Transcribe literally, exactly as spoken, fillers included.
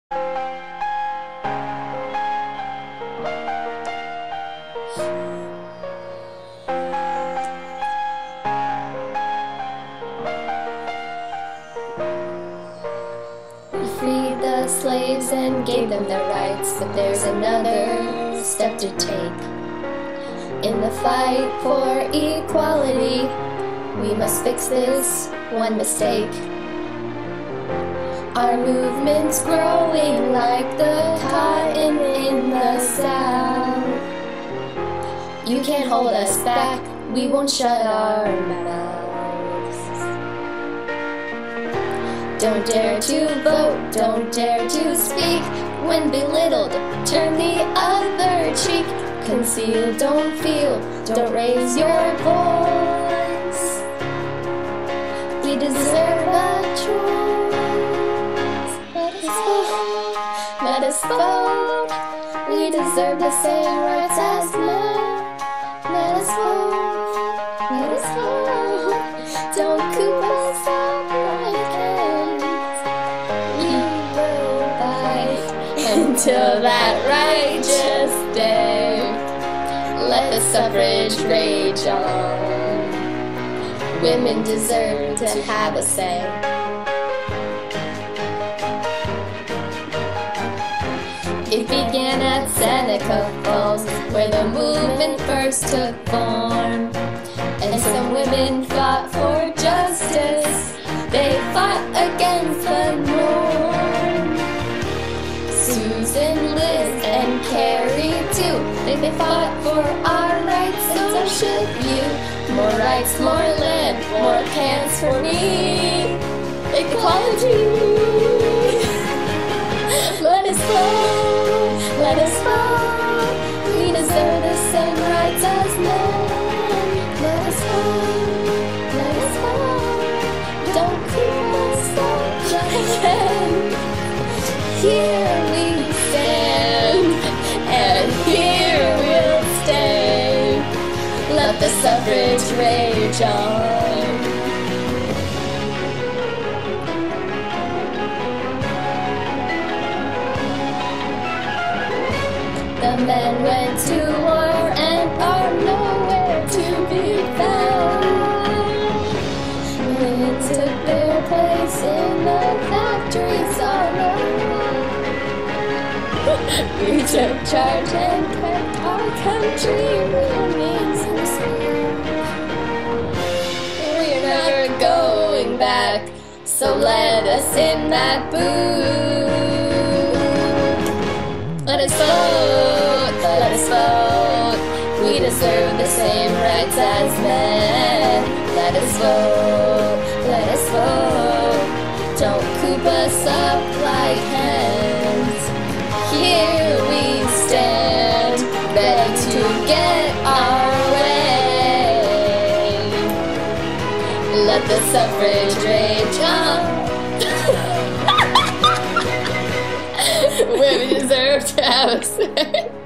We freed the slaves and gave them their rights, but there's another step to take. In the fight for equality, we must fix this one mistake. Our movement's growing like the cotton in the South. You can't hold us back, we won't shut our mouths. Don't dare to vote, don't dare to speak. When belittled, turn the other cheek. Conceal, don't feel, don't raise your voice. We deserve a choice. Let us vote, let us vote. We deserve the same rights as men. Let us vote, let us vote. Don't coop us up like hens. We will fight until that righteous day. Let the suffrage rage on. Women deserve to have a say. It began at Seneca Falls, where the movement first took form. And some women fought for justice, they fought against the norm. Susan, Liz, and Carrie too, they, they fought for our rights, and so should you. More rights, more land, more pants for me. Equality. Let us vote, let us vote. We deserve the same rights as men. Let us vote, let us vote. Don't keep us up like hens. Here we stand, and here we'll stay. Let the suffrage rage on. The men went to war and are nowhere to be found. Women took their place in the factories all around. We took charge and kept our country real names and smooth. We're never going back, so let us in that booth. Let us vote, let us vote. We deserve the same rights as men. Let us vote, let us vote. Don't coop us up like hens. Here we stand, ready to get our way. Let the suffrage rage on. Women deserve to have a say.